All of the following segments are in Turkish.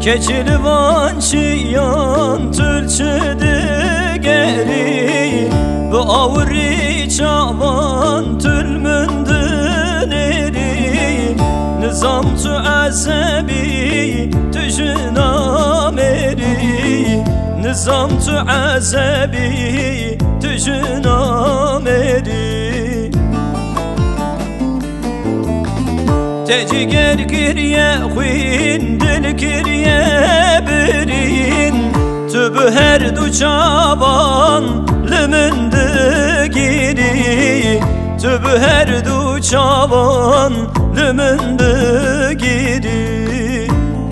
Keçilvan çiyan tülçüdü geri Bu avri çavan tülmündün eri Nizam tu azebi tüjünam eri Nizam tu azebi tüjünam eri Teci ger kirye xwin dil kirye birin Tübü her du çaban lümündü giri Tübü her du çaban lümündü giri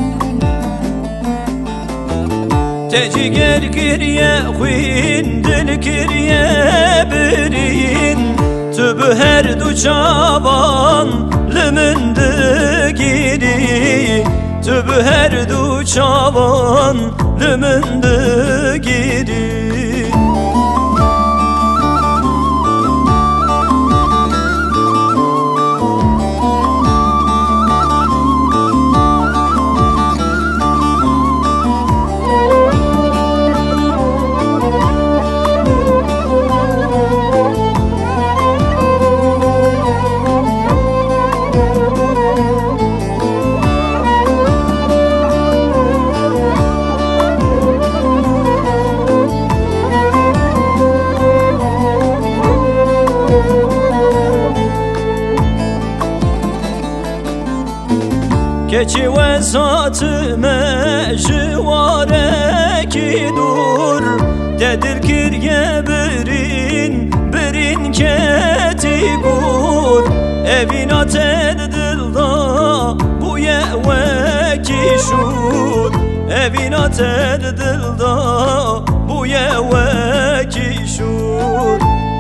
Teci ger kirye xwin dil kirye birin Tübü her du çaban lümündü giri Tübü her du çavan lümündü giri Keçi ve satıme jivare ki dur Dedir kirye birin keti gur Evin ated dilda bu yeve kişur Evin ated dilda bu yeve kişur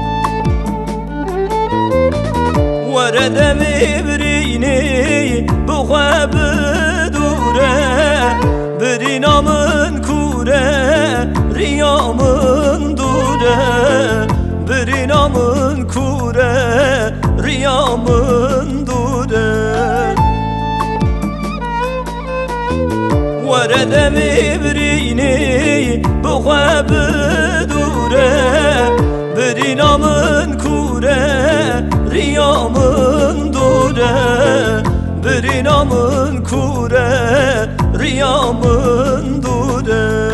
Verede vibrini bu xweb dure Birinamın kure riyamın dure Birinamın kure riyamın dure Verede vibrini bu xweb dure Birinamın kure riyamın dure Birinamın kure riyamın dure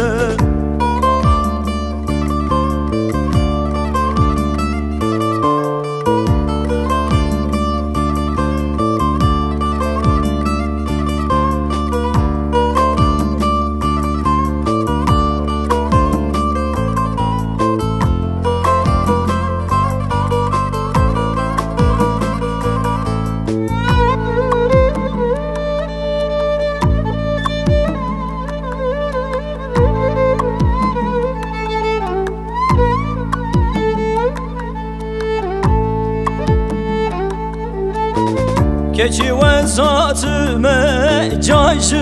Keçi ve zatıme cayşı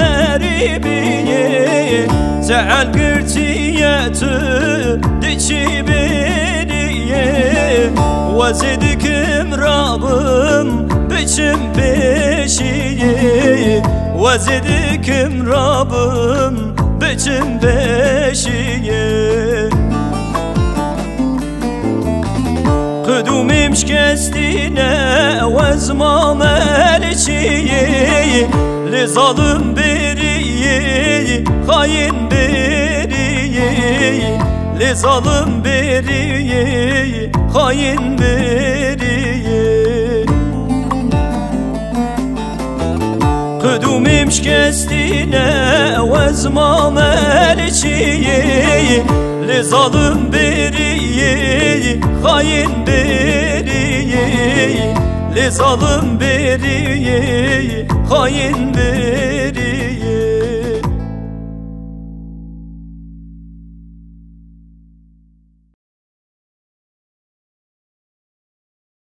garibiye Zeal gırtiyetü diçi biriye Vezidikim Rabbim biçim peşiye Vezidikim Rabbim biçim peşiye Kudumim şkestine vezmam elçiyi Li zalim biriyi, hain biriyi Li zalim biriyi, hain biriyi Kudumim şkestine vezmam elçiyi Li zalim biriyi, hain biriyi Li zalim biriyi, hain biriyi